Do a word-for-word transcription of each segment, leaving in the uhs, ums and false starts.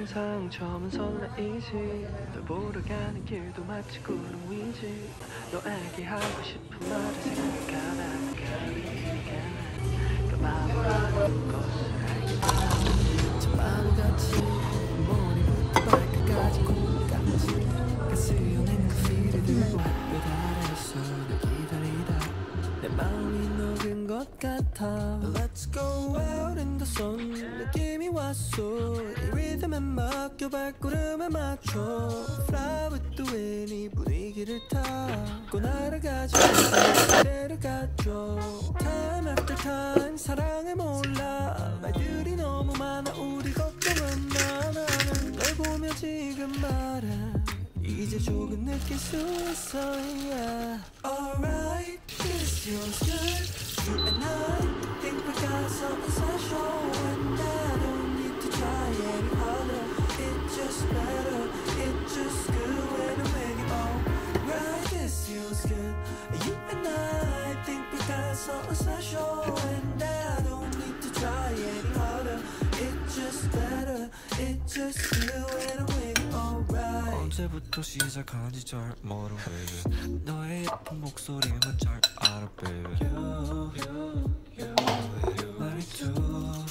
항상 처음은 설레이지 널 보러 가는 길도 마치 구름 위지 너에게 하고 싶은 말을 생각하다 가리니까 그 마음으로 것을 알게 저 바보같이 머리부터 발끝까지 콩깍지 가스연한 커피를 들고 햇볕 아래서 널 기다리다 내 마음이 녹은 것 같아 Let's go out in the sun 느낌이 왔어 이 리듬에 맡겨 발걸음에 맞춰 Fly with the wind 이 분위기를 타고 날아가지 그대를 가져 Time after time 사랑을 몰라 말들이 너무 많아 우리 걱정은 많아 널 보며 지금 말해 이제 조금 느낄 수 있어 yeah. Alright, this feels good You and I think we got something special And I don't need to try any harder It's just better, it's just good when I'm with you Alright, this feels good You and I think we got something special And I don't need to try any harder It's just better, it's just good when I'm with you Alright 언제부터 시작한지 잘 모르 baby 너의 예쁜 목소리만 잘 알아 baby You, you, you, you 말이 too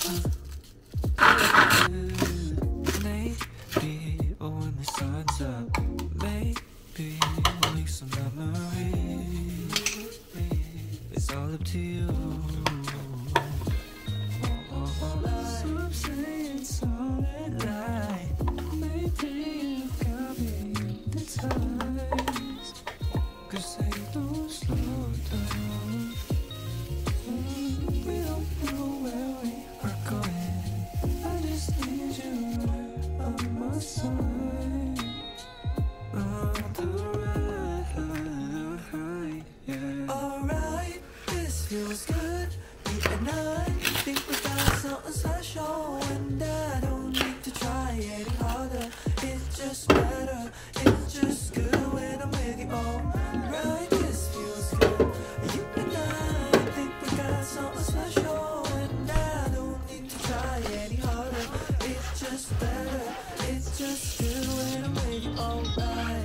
Maybe but when the sun's up Maybe we'll make some memories It's all up to you Some say it's all at night Maybe you've got me hypnotized Cause they don't slow down We don't know where we are going I just need you right on my side On the right, yeah Alright, this feels good You and I think we got something special And I don't need to try any harder It's just better, it's just good when I'm with you Alright, this feels good You and I think we got something special And I don't need to try any harder It's just better, it's just good when I'm with you Alright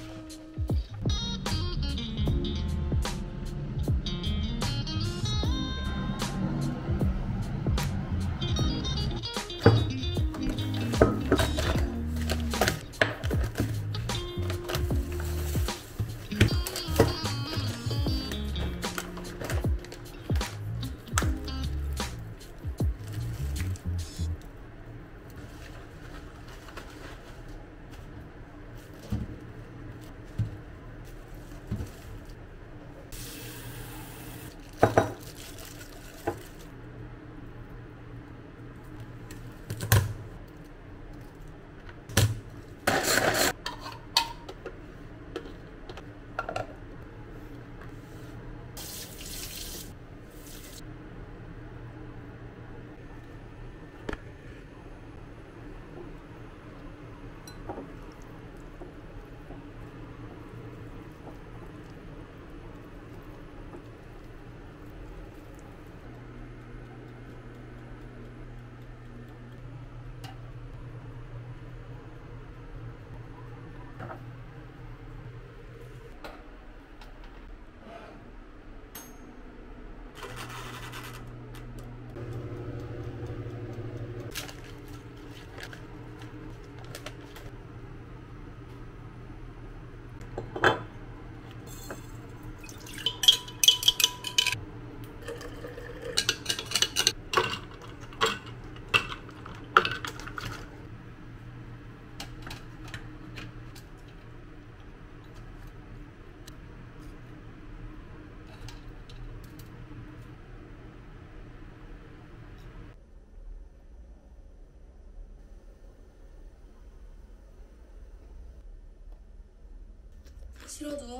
싫어도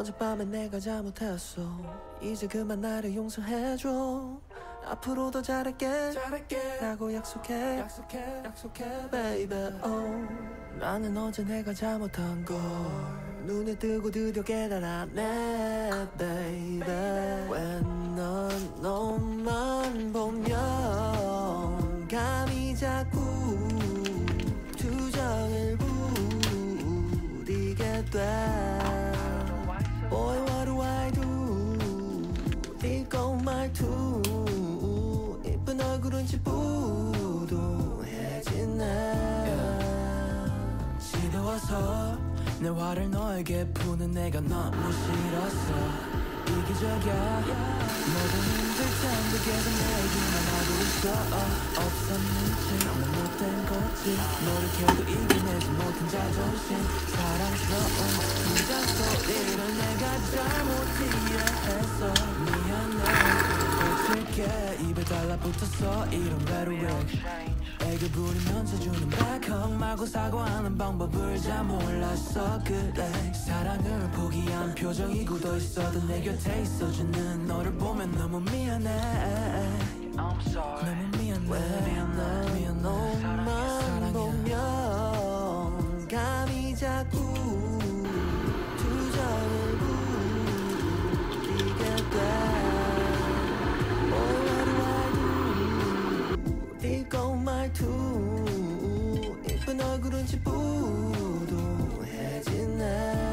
어젯밤에 내가 잘못했어. 이제 그만 나를 용서해줘. 앞으로 더 잘할게, 잘할게 라고 약속해, 약속해, 약속해 baby. oh. 나는 어제 내가 잘못한 걸 눈에 뜨고 드디어 깨달았네 baby. 왜넌 너만 보면 감이 자꾸 투정을 부리게 돼. Boy what do I do. 이거 말투 이쁜 얼굴은 찌뿌둥해지네. 지겨워서 내 화를 너에게 푸는 내가 너무 싫었어. 이기적이야 너도 힘들 텐데 계속 내 얘기만 하고 있어. 어, 없었는지 난 못된 거지. 노력해도 이겨내지 못한 자존심. 사랑스러운 긴장 소리를 내가 잘못 이해했어. 미안해 고칠게. 입에 달라붙었어 이런 rhetoric. 애교 부리면서 주는 백허그 말고 사과하는 방법을 잘 몰랐어. 그래 사랑을 포기한 표정이 굳어있어도 내 곁에 있어주는 너를 보면 너무 미안해. I'm sorry. 너무 미안해. 미안해. 미안해. 너만 보면 감이 자꾸 투정을 부리게 돼. Oh what do I do. 이거 말투 이쁜 얼굴은 찌뿌둥해지네.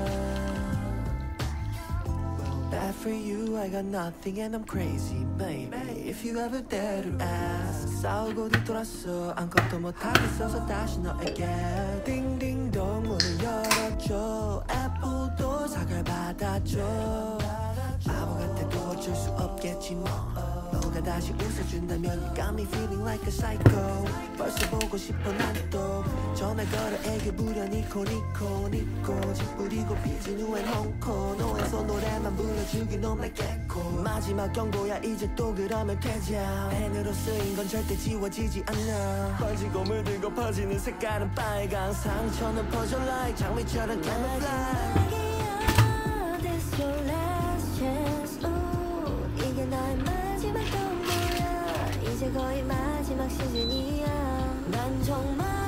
Bad for you, I got nothing and I'm crazy, baby. If you ever dare to ask. 싸우고 뒤돌았어 아무것도 못하겠어서 다시 너에게 딩딩동 문을 열어줘. 애플도 사과를 받아줘. 바보 같아도 어쩔 수 없겠지 뭐. 너가 다시 웃어준다면 You got me feeling like a psycho. 벌써 보고 싶어 난 또 전화 걸어 애교 부려 니코 니코 니코 짓부리고 삐진 후엔 홍코. 너에서 노래만 불러주긴 넌 내겠고. 마지막 경고야 이제 또 그러면 되자. 펜으로 쓰인 건 절대 지워지지 않아. 번지고 물들고 퍼지는 색깔은 빨강. 상처는 퍼져 like 장미처럼 camouflage. This your last chance. Ooh, 이게 나의 마지막 동거야. 이제 거의 마지막 시즌이야. 난 정말